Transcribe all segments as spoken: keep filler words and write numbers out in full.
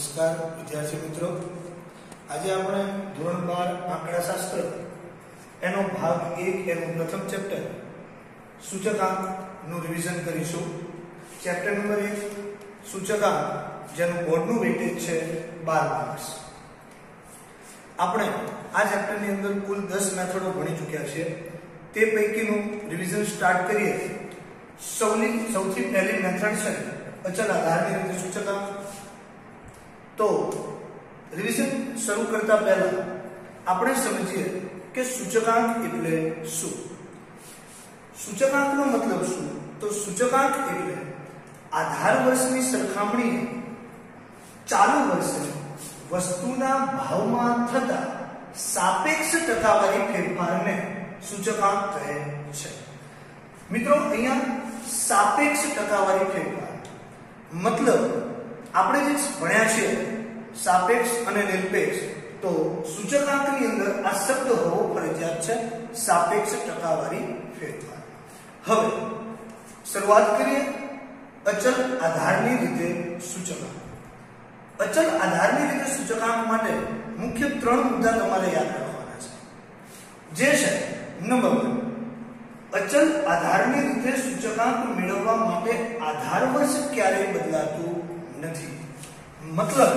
નમસ્કાર વિદ્યાર્થી મિત્રો, આજે આપણે ધોરણ બાર આંકડાશાસ્ત્ર એનો ભાગ એક એનું પ્રથમ ચેપ્ટર સૂચકાંક નું રિવિઝન કરીશું. ચેપ્ટર નંબર એક સૂચકાંક, જેનું બોર્ડનું વેટેજ છે બાર માર્ક્સ. આપણે આ ચેપ્ટરની અંદર કુલ દસ મેથડો ભણી ચૂક્યા છીએ. તે પૈકીનું રિવિઝન સ્ટાર્ટ કરીએ. સૌથી સૌથી પહેલી મેથડ છે અચલ આધારની રીતે સૂચકાંક. તો રિવિઝન શરૂ કરતા પહેલા આપણે સમજીએ કે સૂચકાંક એટલે શું. સૂચકાંકનો મતલબ શું? તો સૂચકાંક એટલે આધાર વર્ષની સરખામણીએ ચાલુ વર્ષે વસ્તુના ભાવમાં થતા સાપેક્ષ ટકાવારી ફેરફારને સૂચકાંક કહે છે. મિત્રો, અહીંયા સાપેક્ષ ટકાવારી ફેરફાર મતલબ આપણે જે ભણ્યા છે સાપેક્ષ અને નિરપેક્ષ, તો સૂચકાંકની અંદર આ શબ્દ હોવો ફરજિયાત છે, સાપેક્ષ ટકાવારી ફેરફાર. હવે શરૂઆત કરીએ અચલ આધારની રીતે સૂચકાંક. અચલ આધારની રીતે સૂચકાંક માટે મુખ્ય ત્રણ મુદ્દા તમારે યાદ રાખવાના છે, જે છે નંબર વન, અચલ આધારની રીતે સૂચકાંક મેળવવા માટે આધાર વર્ષ ક્યારેય બદલાતું નથી. મતલબ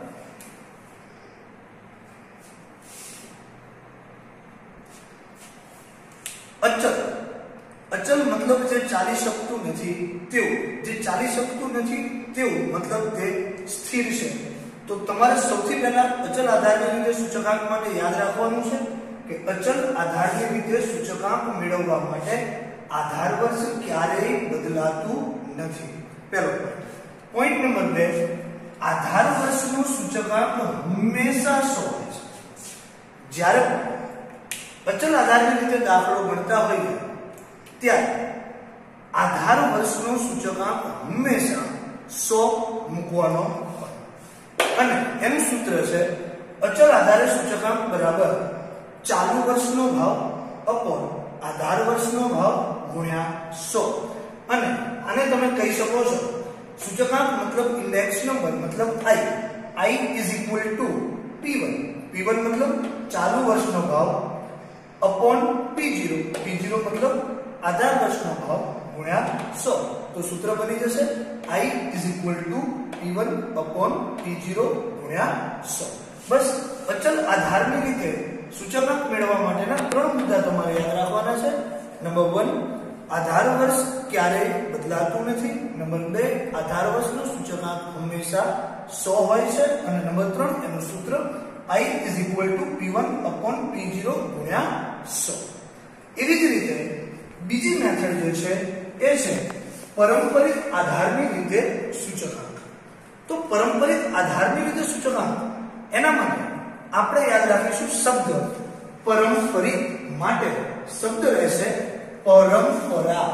અચલ અચલ મતલબ જે ચાલી શકતું નથી તેવું, જે ચાલી શકતું નથી તેવું મતલબ તે સ્થિર છે. તો તમારે સૌથી પહેલા અચલ આધારની રીતે સૂચકાંક માટે યાદ રાખવાનું છે કે અચલ આધારની રીતે સૂચકાંક મેળવવા માટે આધાર વર્ષ ક્યારેય બદલાતું નથી. પહેલો પોઈન્ટ. પોઈન્ટ નંબર બે, આધાર વર્ષનું સૂચકાંક હંમેશા સો હોય છે. જ્યારે અચલ આધારની રીતે દાખલો ગણતા હોઈએ ત્યારે આધાર વર્ષનું સૂચકાંક હંમેશા સો મૂકવાનો હોય, અને એનું સૂત્ર છે અચલ આધારે સૂચકાંક બરાબર ચાલુ વર્ષનો ભાવ અપોન આધાર વર્ષનો ભાવ ગુણ્યા સો. અને આને તમે કહી શકો છો સૂચકાંક મતલબ ઇન્ડેક્સ નંબર મતલબ i. i is equal to p one. p one મતલબ ચાલુ વર્ષનો ભાવ upon p zero. p zero મતલબ આધાર વર્ષનો ભાવ ગુણ્યા સો. તો સૂત્ર બની જશે i is equal to p one upon p zero ગુણ્યા સો. બસ અચલ આધારની રીતે સૂચકાંક મેળવવા માટેના ત્રણ મુદ્દા તમારે યાદ રાખવાના છે. નંબર વન, આધાર વર્ષ ક્યારેય બદલાતું નથી. નંબર બે, આધાર વર્ષનું સૂચકાંક હંમેશા સો હોય છે. અને નંબર ત્રણ, એનું સૂત્ર i is equal to p one upon p zero ગુણ્યા સો. એવી જ રીતે બીજી મેથડ જે છે એ છે પરંપરિત આધારની રીતે સૂચકાંક. તો પરંપરિત આધારની રીતે સૂચકાંક, એના માટે આપણે યાદ રાખીશું શબ્દ પરંપરિત માટે શબ્દ રહેશે પરંપરા.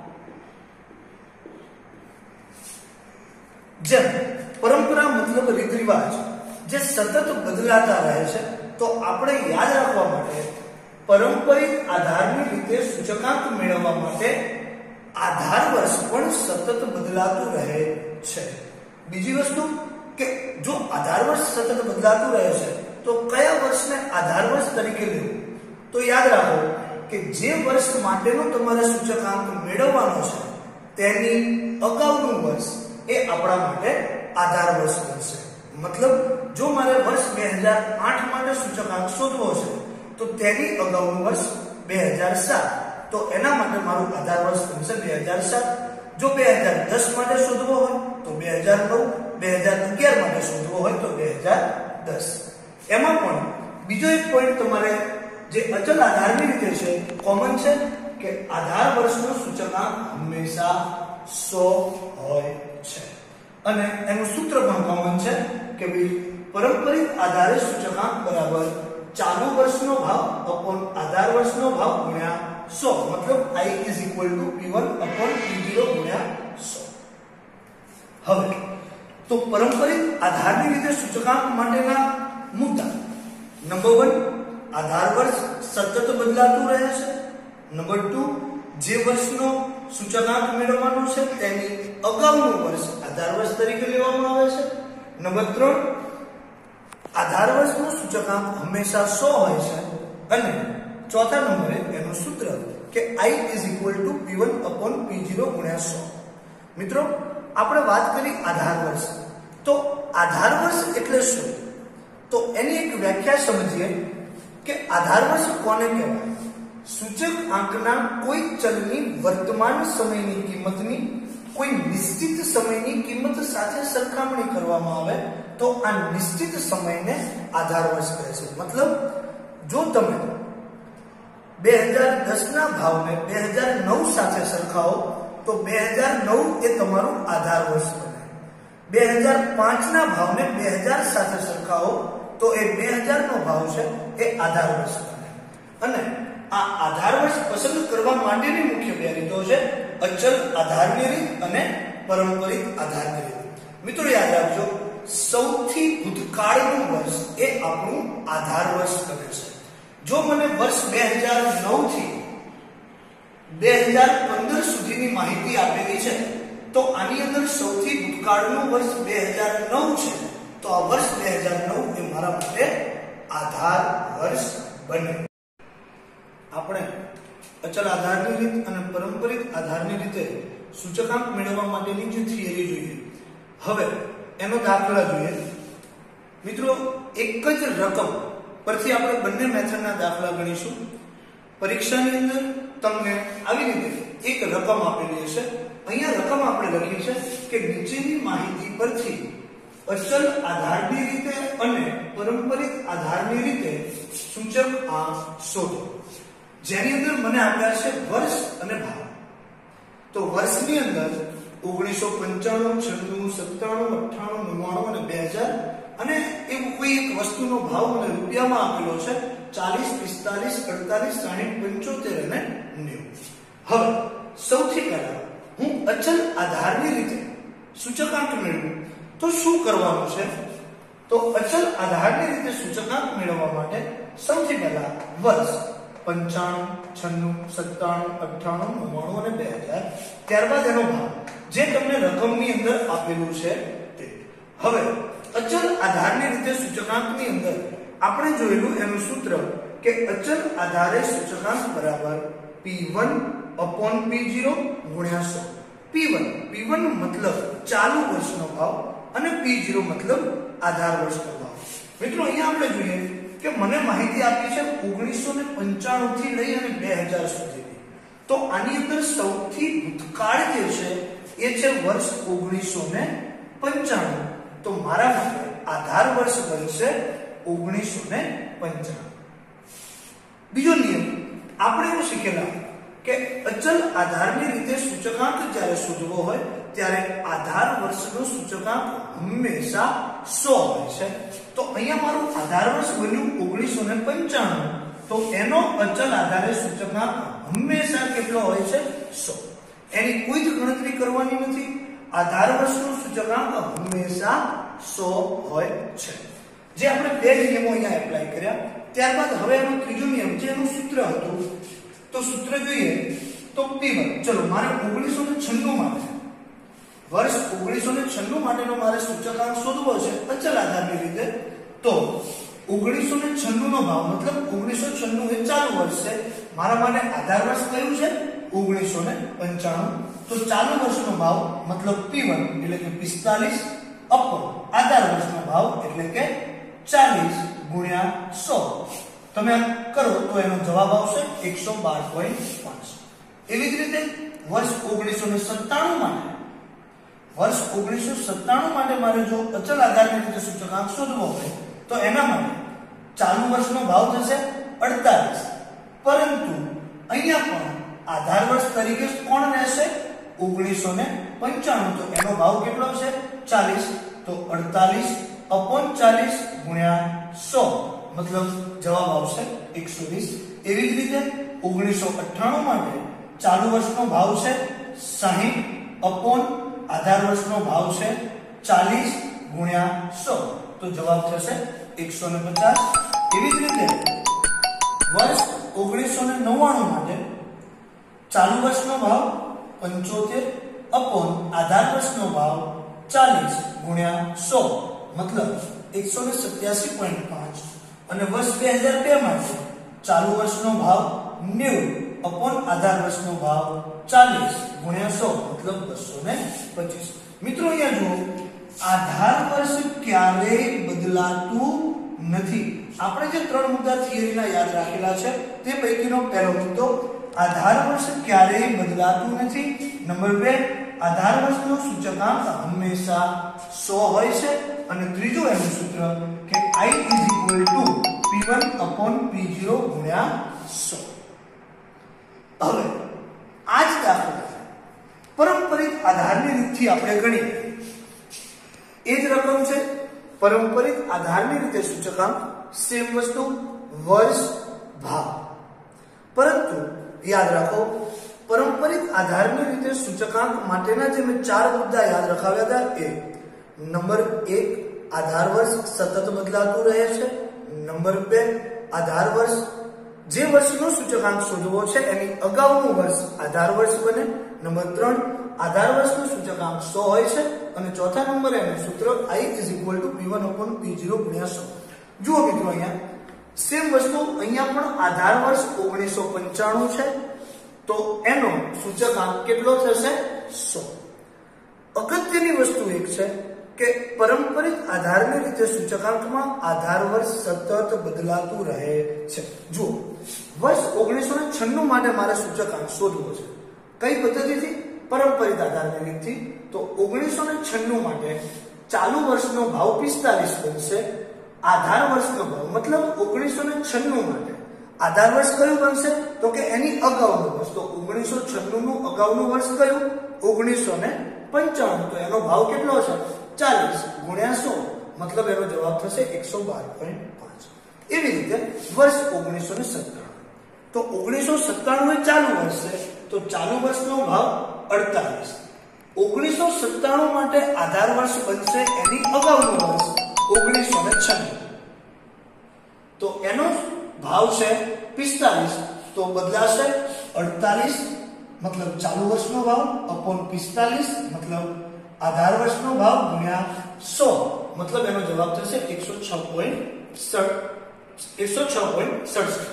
જેમ પરંપરા મતલબ રીત રિવાજ જે સતત બદલાતા રહે છે, તો આપણે યાદ રાખવા માટે પરંપરિત આધારની રીતે સૂચકાંક મેળવવા માટે આધાર વર્ષ પણ સતત બદલાતું રહે છે. બીજી વસ્તુ કે જો આધાર વર્ષ સતત બદલાતું રહે છે તો કયા વર્ષને આધાર વર્ષ તરીકે લેવું? તો યાદ રાખો કે જે વર્ષ માટેનો તમારે સૂચકાંક મેળવવાનો છે તેની અગાઉનું વર્ષ એ આપણા માટે આધાર વર્ષ બનશે. મતલબ જો મારે વર્ષ બે હજાર આઠ માટે સૂચકાંક શોધવો છે તો તેની અગાઉનું વર્ષ બે હજાર સાત, તો એના માટે મારું આધાર વર્ષ બનશે બે હજાર સાત. જો બે હજાર દસ માટે શોધવો હોય તો બે હજાર નવ, બે હજાર અગિયાર માટે શોધવો હોય તો બે હજાર દસ. એમાં પણ બીજો એક પોઈન્ટ તમારે જે અચલ આધારની રીતે છે કોમન છે કે આધાર વર્ષનું સૂચકાંક હંમેશા સો હોય છે. અને એનું સૂત્ર પણ કોમન છે કે ભાઈ પરંપરિત આધારે સૂચકાંક બરાબર ચાલુ વર્ષનો ભાવ અપોન આધાર વર્ષનો ભાવ ગુણ્યા સો. મતલબ i is equal to p one upon p zero ગુણ્યા સો. હવે તો પરંપરિત આધારની રીતે સૂચકાંક માટેના મુદ્દા. નંબર વન, આધાર વર્ષ સતત બદલાતું રહે છે. નંબર ટુ, જે વર્ષનો સૂચકાંક મેળવવાનો છે તેની અગાઉનું વર્ષ આધાર વર્ષ તરીકે લેવામાં આવે છે. નંબર ત્રણ, આધાર વર્ષનો સૂચકાંક હંમેશા સો હોય છે અને ચોથા નંબરે એનું સૂત્ર કે I is equal to P one upon P zero ગુણ્યા સો. મિત્રો આપણે વાત કરી આધાર વર્ષ, તો આધાર વર્ષ એટલે શું? તો એની એક વ્યાખ્યા સમજીએ કે આધાર વર્ષ કોને કહેવાય? સૂચક આંકના કોઈ ચલની વર્તમાન સમયની કિંમતની કોઈ નિશ્ચિત સમયની કિંમત સાથે સરખામણી કરવામાં આવે તો આ નિશ્ચિત સમયને આધાર વર્ષ કહે છે. મતલબ જો તમે બે હજાર દસ ના ભાવને બે હજાર નવ સાથે સરખાવો તો બે હજાર નવ એ તમારું આધાર વર્ષ બને. બે હજાર પાંચ ના ભાવને બે હજાર સાથે સરખાવો તો એ બે હજાર નો ભાવ છે એ આધાર વર્ષ બને. અને આ આધાર વર્ષ પસંદ કરવા માટેની મુખ્ય બે રીતો છે, અચલ આધારની રીત અને પારંપરિક આધારની રીત. મિત્રો યાદ રાખજો, સૌથી ભૂતકાળનું વર્ષ એ આપણું આધાર વર્ષ બને છે. જો મને વર્ષ બે હજાર નવ થી બે હજાર પંદર સુધીની માહિતી આપેલી છે તો આની અંદર સૌથી ભૂતકાળનું વર્ષ બે હજાર નવ છે, તો આ વર્ષ બે હજાર નવ એ મારા માટે આધાર વર્ષ બને. આપણે અચલ આધારની રીત અને પારંપરિક આધારની રીતે સૂચકાંક મેળવવા માટેની જે થિયરી જોઈએ, હવે એનો દાખલા જોઈએ. મિત્રો એક જ રકમ પરથી આપણે બંને મેથડના દાખલા ગણીશું. પરીક્ષાની અંદર તમને આવી રીતે એક રકમ આપેલી હશે, અહીંયા રકમ આપણે લખી છે કે નીચેની માહિતી પરથી અચલ આધારની રીતે અને પારંપરિક આધારની રીતે સૂચક આંક શોધો. જેની અંદર મને આપ્યા છે વર્ષ અને ભાવ. તો વર્ષની અંદર ઓગણીસો પંચાણું, છન્નું, સત્તાણું, અઠ્ઠાણું, નવ્વાણું અને બે હજાર, અને એવું કોઈ એક વસ્તુનો ભાવ મને રૂપિયામાં આપેલો છે ચાલીસ, પિસ્તાલીસ, અડતાલીસ, સાહીઠ, પંચોતેર અને નેવું. હવે સૌથી પહેલા હું અચલ આધારની રીતે સૂચકાંક મેળવું તો શું કરવાનું છે? તો અચલ આધારની રીતે સૂચકાંક મેળવવા માટે સૌથી પહેલા વર્ષ પંચાણું, છન્નું, સત્તાણું, અઠ્ઠાણું, નવ્વાણું અને બે હજાર, ત્યારબાદ એનો ભાવ જે તમને રકમની અંદર આપેલું છે તે. હવે અચલ આધારની રીતે સૂચકાંકની અંદર આપણે જોયેલું એનું સૂત્ર કે અચલ આધારે સૂચકાંક બરાબર P one upon P zero ગુણ્યા સો. P one P one મતલબ ચાલુ વર્ષનો ભાવ અને P zero મતલબ આધાર વર્ષનો ભાવ. મિત્રો અહીંયા આપણે જોઈએ કે મને માહિતી આપી છે ઓગણીસો ને પંચાણું થી લઈ અને બે હજાર સુધીની. તો આની અંદર સૌથી ભૂતકાળ જે છે એ છે વર્ષ ઓગણીસો ને પંચાણું. તો મારા માટે આધાર વર્ષ બનશે ઓગણીસો ને પંચાણું. બીજો નિયમ આપણે એવું શીખેલા કે અચલ આધારની રીતે સૂચકાંક જ્યારે શોધવો હોય ત્યારે આધાર વર્ષનો સૂચકાંક હંમેશા સો હોય છે. તો અહીંયા મારું આધાર વર્ષ બન્યું ઓગણીસો ને પંચાણું, તો એનો અચલ આધારે સૂચકાંક હંમેશા કેટલો હોય છે? સો. એની કોઈ જ ગણતરી કરવાની નથી. આધાર વર્ષનો સૂચકાંક હંમેશા સો હોય છે. જે આપણે બે નિયમો અહીંયા એપ્લાય કર્યા. ત્યારબાદ હવે એનો ત્રીજો નિયમ જે એનું સૂત્ર હતું, તો સૂત્ર જોઈએ તો P one. ચલો મારે ઓગણીસો ને છન્નું માટે વર્ષ ઓગણીસો ને છન્નું માટેનો મારે સૂચકાંક શોધવો છે અચલ આધારની રીતે. તો ઓગણીસો ને છન્નું નો ભાવ મતલબ ઓગણીસો છન્નું એ ચાલુ વર્ષ છે. મારા માટે આધાર વર્ષ કયું છે? ઓગણીસો ને પંચાણું. તો ચાલુ વર્ષનો ભાવ મતલબ P one એટલે કે પિસ્તાલીસ અપોન આધાર વર્ષનો ભાવ એટલે કે ચાલીસ ગુણ્યા સો. તમે કરો તો એનો જવાબ આવશે એકસો બાર પોઈન્ટ પાંચ. એવી જ રીતે વર્ષ ઓગણીસો ને સત્તાણું માટે વર્ષ ઓગણીસો સત્તાણું માટે મારે જો અચલ આધારની રીતે સૂચકાંક શોધવો હોય તો એના માટે ચાલુ વર્ષનો ભાવ થશે અડતાલીસ, પરંતુ અહીંયા પણ આધાર વર્ષ તરીકે કોણ રહેશે? ઓગણીસો ને પંચાણું. તો એનો ભાવ કેટલો છે? ચાલીસ. તો અડતાલીસ અપોન ચાલીસ ગુણ્યા સો મતલબ જવાબ આવશે એકસો વીસ. એવી જ રીતે ઓગણીસો અઠ્ઠાણું માટે ચાલુ વર્ષનો ભાવ છે સાહીઠ અપોન આધાર વર્ષનો ભાવ છે ચાલીસ ગુણ્યા સો. તો જવાબ થશે એકસો ને પચાસ. એવી જ રીતે વર્ષ ઓગણીસો ને નવ્વાણું માટે ચાલુ વર્ષનો ભાવ પંચોતેર અપોન આધાર વર્ષનો ભાવ ચાલીસ ગુણ્યા સો मतलब एक सौ सत्यासी पॉइंट पांच અને વર્ષ બે હજાર બે માટે ચાલુ વર્ષનો ભાવ નેવું અપોન આધાર વર્ષનો ભાવ ચાલીસ ગુણ્યા સો मतलब બસો પચીસ। મિત્રો અહીંયા જુઓ આધાર વર્ષ ક્યારેય બદલાતું નથી। આપણે જે ત્રણ મુદ્દા થિયરીના યાદ રાખેલા છે તે પૈકીનો પહેલો મુદ્દો આધાર વર્ષ ક્યારેય બદલાતું નથી। નંબર બે આધાર વર્ષનો સૂચકાંક હંમેશા સો હોય છે અને ત્રીજો એનું સૂત્ર કે I is equal to P one upon P zero ગુણ્યા સો। હવે આ જ દાખલો પરંપરિત આધારની રીતથી આપણે ગણીએ એ જ રકમ છે। પરંપરિત આધારની રીતે સૂચકાંક સેમ વસ્તુ વર્ષ ભાવ, પરંતુ યાદ રાખો પરંપરિત આધારની રીતે સૂચકાંક માટેના જે મેં ચાર મુદ્દા યાદ રખાવ્યા હતા એ નંબર એક આધાર વર્ષ સતત બદલાતું રહે છે। નંબર બે આધાર વર્ષ જે વર્ષનો સૂચકાંક શોધવો છે એની અગાઉનું વર્ષ આધાર વર્ષ બને। નંબર ત્રણ આધાર વર્ષનો સૂચકાંક સો હોય છે અને ચોથા નંબરે એનું સૂત્ર I is equal to P one upon P zero ગુણ્યા સો। જુઓ મિત્રો અહીંયા સેમ વસ્તુ અહીંયા પણ આધાર વર્ષ ઓગણીસો પંચાણું છે તો એનો સૂચકાંક કેટલો થશે સો। અગત્યની વસ્તુ એક છે કે પરંપરિત આધારની રીતે સૂચકાંકમાં આધાર વર્ષ સતત બદલાતું રહે છે। જુઓ વર્ષ ઓગણીસો છન્નું માટે મારે સૂચકાંક શોધવો છે કઈ પદ્ધતિથી પરંપરિત આધારની રીતથી તો ઓગણીસો છન્નું માટે ચાલુ વર્ષનો ભાવ પિસ્તાલીસ બનશે। આધાર વર્ષનો ભાવ મતલબ ઓગણીસો છન્નું માટે આધાર વર્ષ કયું બનશે તો કે એની અગાઉનું વર્ષ। તો ઓગણીસો છન્નું નું અગાઉનું વર્ષ કયું ઓગણીસો પંચાણું તો એનો ભાવ કેટલો છે ચાલીસ ગુણ્યા સો मतलब એનો જવાબ થશે એકસો બાર પોઈન્ટ પાંચ। એવી રીતે વર્ષ ઓગણીસો સત્તાણું તો ઓગણીસો સત્તાણું એ ચાલુ વર્ષ છે તો ચાલુ વર્ષનો ભાવ અડતાલીસ। ઓગણીસો સત્તાણું માટે આધાર વર્ષ બનશે એની અગાઉનું વર્ષ ઓગણીસો છન્નું તો એનો ભાવ છે પિસ્તાલીસ તો બદલાશે અડતાલીસ मतलब ચાલુ વર્ષનો ભાવ અપોન પિસ્તાલીસ मतलब आधार वर्षનો ભાવ ગુણ્યા સો मतलब એનો જવાબ થશે એકસો છ પોઈન્ટ સડસઠ।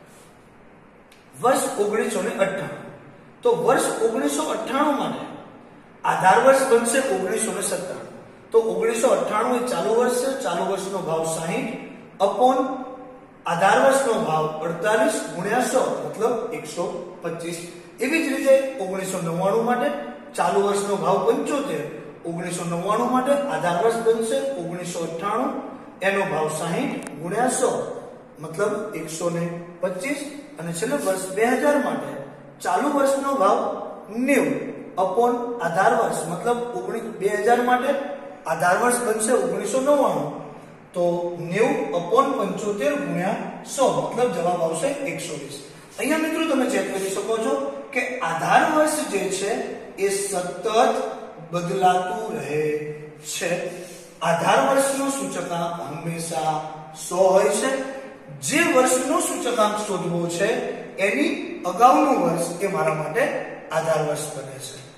વર્ષ ઓગણીસો અઠ્ઠાણું તો વર્ષ ઓગણીસો અઠ્ઠાણું માટે આધાર વર્ષ બનશે ઓગણીસો સત્તાણું તો ઓગણીસો અઠ્ઠાણું એ ચાલુ વર્ષ છે। ચાલુ વર્ષનો ભાવ સાહીઠ અપોન આધાર વર્ષનો ભાવ અડતાલીસ ગુણ્યા સો मतलब એકસો પચીસ। એવી જ રીતે ઓગણીસો નવ્વાણું માટે ચાલુ વર્ષનો ભાવ પંચોતેર ઓગણીસો નવ્વાણું માટે આધાર વર્ષ બનશે ઓગણીસો અઠ્ઠાણું એનો ભાવ સાહીઠ ગુણ્યા સો मतलब એકસો પચીસ અને છેલ્લે વર્ષ બે હજાર માટે ચાલુ વર્ષનો ભાવ નેવું અપોન આધાર વર્ષ मतलब બે હજાર માટે આધાર વર્ષ બનશે ઓગણીસો નવ્વાણું તો નેવું અપોન પંચોતેર ગુણ્યા સો मतलब જવાબ આવશે એકસો વીસ। અહીંયા મિત્રો તમે ચેક કરી શકો છો કે આધાર વર્ષ જે છે એ સતત બદલાતું રહે છે। આધાર વર્ષનો સૂચકાંક હંમેશા સો હોય છે। જે વર્ષનો સૂચકાંક શોધવો છે એની અગાઉનું વર્ષ એ મારા માટે આધાર વર્ષ બને છે।